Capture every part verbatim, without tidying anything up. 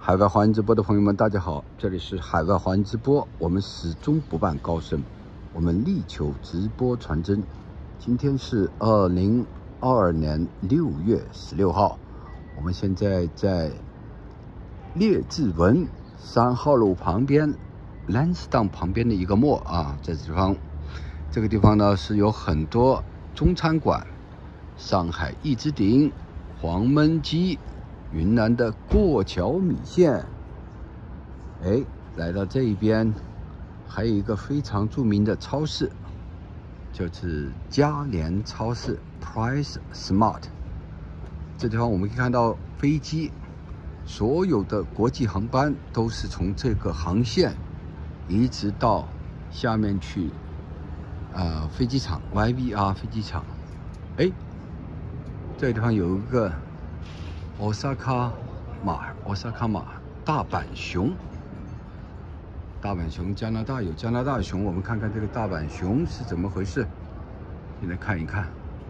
海外华人直播的朋友们，大家好，这里是海外华人直播。我们始终不办高深，我们力求直播传真。今天是二零二二年六月十六号，我们现在在列治文三号路旁边 Lansdowne 旁边的一个 mall 啊，在这地方，这个地方呢是有很多中餐馆，上海一之顶、黄焖鸡。云南的过桥米线，哎，来到这一边，还有一个非常著名的超市，就是嘉联超市 Price Smart。这地方我们可以看到飞机，所有的国际航班都是从这个航线一直到下面去，呃，飞机场 Y V R 飞机场。哎，这个地方有一个。奥萨卡马，奥萨卡马，大阪熊，大阪熊，加拿大有加拿大熊，我们看看这个大阪熊是怎么回事。现在看一看，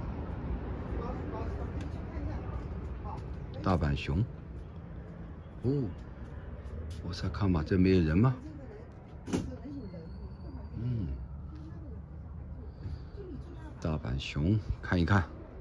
大阪熊，哦，奥萨卡马，这没有人吗？嗯，大阪熊，看一看。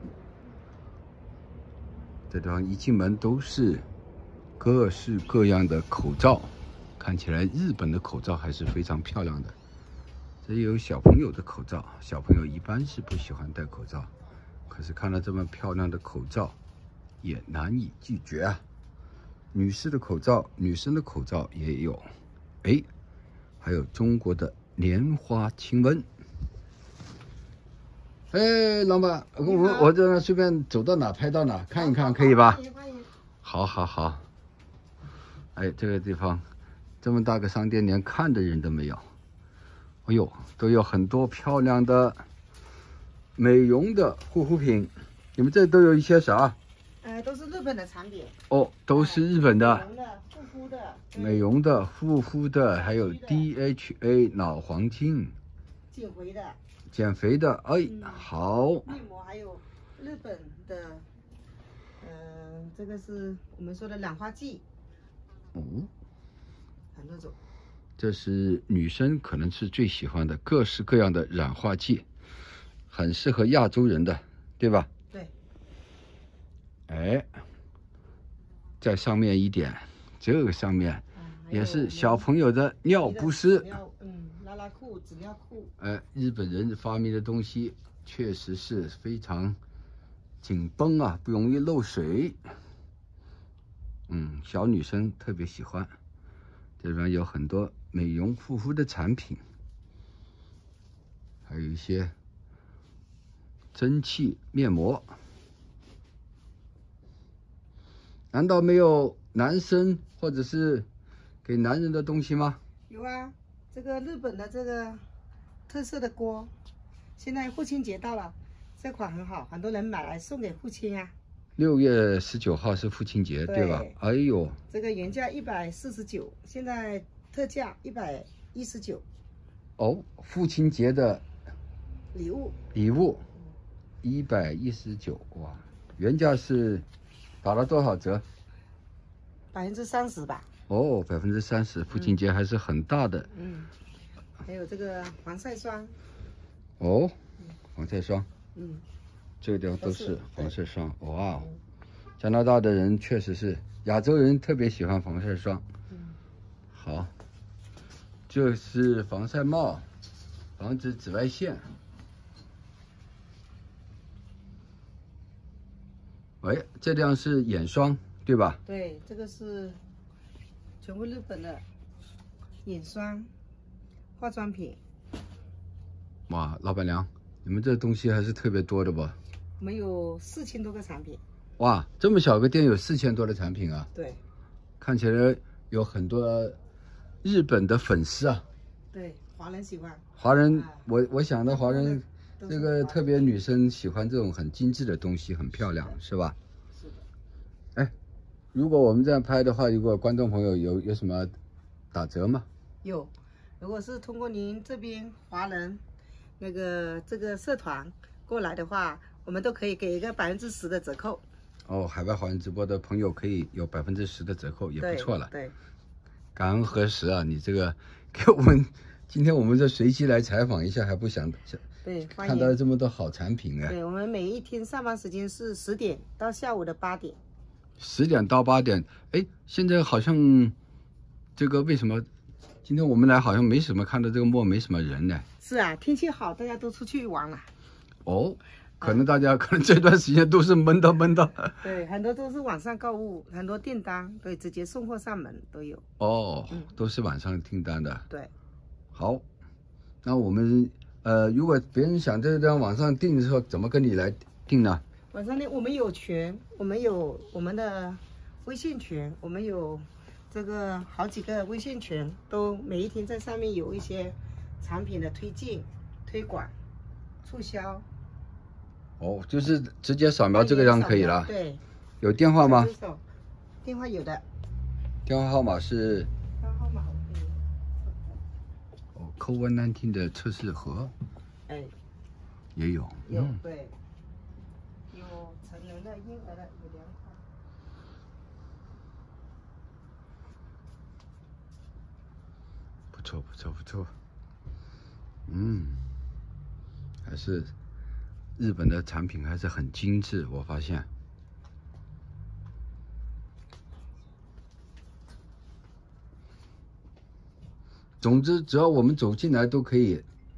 这地方一进门都是各式各样的口罩，看起来日本的口罩还是非常漂亮的。这有小朋友的口罩，小朋友一般是不喜欢戴口罩，可是看到这么漂亮的口罩，也难以拒绝啊。女士的口罩，女生的口罩也有，哎，还有中国的莲花清瘟。哎，老板，我我我这随便走到哪拍到哪，看一看可以吧？好，好，好。哎，这个地方这么大个商店，连看的人都没有。哎呦，都有很多漂亮的美容的护肤品。你们这都有一些啥？ 呃，都是日本的产品。 哦，都是日本的。 美容的、护肤的。 美容的、护肤的，还有 D H A 脑黄金。 减肥的。 减肥的，哎，嗯、好。 面膜还有日本的，呃，这个是我们说的染发剂。 哦， 很多种。 这是女生可能是最喜欢的各式各样的染发剂，很适合亚洲人的，对吧？ 对。 哎，在上面一点，这个上面也是小朋友的尿不湿。 嗯。拉拉裤、纸尿裤， 哎，日本人发明的东西确实是非常紧绷啊，不容易漏水。嗯，小女生特别喜欢。这里边有很多美容护肤的产品，还有一些蒸汽面膜。难道没有男生或者是给男人的东西吗？ 有啊。这个日本的这个特色的锅，现在父亲节到了，这款很好，很多人买来送给父亲啊。 六月十九号是父亲节， 对, 对吧？哎呦， 这个原价一百四十九，现在特价一百一十九。 哦，父亲节的礼物， 礼物一百一十九，哇，原价是打了多少折？ 百分之三十吧。 哦，百分之三十，父亲节还是很大的。 嗯，还有这个防晒霜。 哦，防晒霜。 嗯， 这个地方都是防晒霜。哇、哦，加拿大的人确实是，亚洲人特别喜欢防晒霜。 嗯， 好，这是防晒帽，防止紫外线。喂，这地方是眼霜，对吧？ 对，这个是。全部日本的眼霜、化妆品。 哇，老板娘，你们这东西还是特别多的吧？ 我们有四千多个产品。 哇，这么小个店有四千多的产品啊！ 对， 看起来有很多日本的粉丝啊。 对，华人喜欢。 华人，啊、我我想的华人，这个特别女生喜欢这种很精致的东西，很漂亮，是吧？ 是的。 哎。如果我们这样拍的话，如果观众朋友有有什么打折吗？ 有，如果是通过您这边华人那个这个社团过来的话，我们都可以给一个百分之十的折扣。 哦，海外华人直播的朋友可以有百分之十的折扣，也不错了。 对，对感恩核实啊，你这个给我们，今天我们这随机来采访一下，还不想对， 看到这么多好产品啊。 对，我们每一天上班时间是十点到下午的八点。 十点到八点，哎，现在好像这个为什么今天我们来好像没什么看到这个墨没什么人呢？ 是啊，天气好，大家都出去玩了。 哦，可能大家、嗯、可能这段时间都是闷到闷到。 对，很多都是网上购物，很多订单对直接送货上门都有。 哦， 嗯、 都是网上订单的。 对， 好，那我们呃，如果别人想在这网上订的时候，怎么跟你来订呢？ 网上呢，我们有群，我们有我们的微信群，我们有这个好几个微信群，都每一天在上面有一些产品的推荐、推广、促销。 哦，就是直接扫描这个样可以了。 对。 有电话吗？ 电话有的。 电话号码是？ 电话号码可以。 哦 ，COVID 十九 的测试盒。 哎。 也有。 有、 嗯、 对。有成人的、婴儿的，有两款。 不错，不错，不错。嗯，还是日本的产品还是很精致，我发现。总之，只要我们走进来都可以。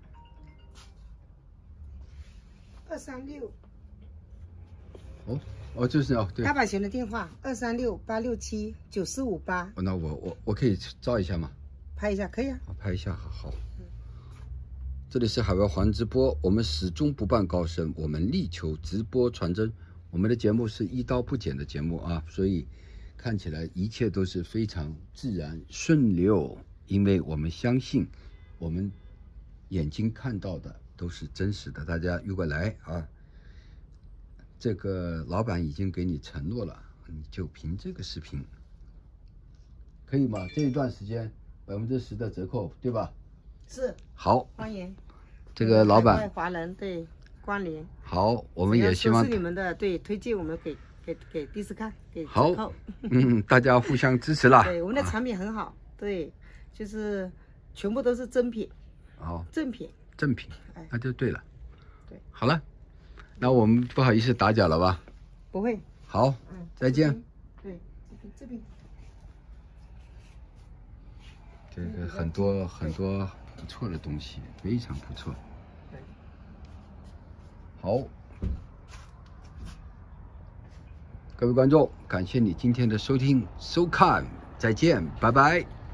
二三六。 哦哦，就是哦，对。 大阪熊的电话二三六八六七九四五八。 那我我我可以照一下吗？ 拍一下可以啊。 拍一下，好好。嗯、这里是海外华人直播，我们始终不办高深，我们力求直播传真。我们的节目是一刀不剪的节目啊，所以看起来一切都是非常自然顺溜，因为我们相信我们眼睛看到的都是真实的。大家如果来啊，这个老板已经给你承诺了，你就凭这个视频，可以吗？这一段时间百分之十的折扣，对吧？ 是。 好， 欢迎这个老板华人对关联。 好，我们也希望是你们的对推荐，我们给给给第四看给好，嗯，大家互相支持啦。 对，我们的产品很好，啊、对，就是全部都是真品。 哦， 正品。 正品，那就对了。 对， 好了。那我们不好意思打搅了吧？ 不会。 好，嗯，再见。 对，这边。 这个很多很多不错的东西，非常不错。 对。 好，各位观众，感谢你今天的收听收看，再见，拜拜。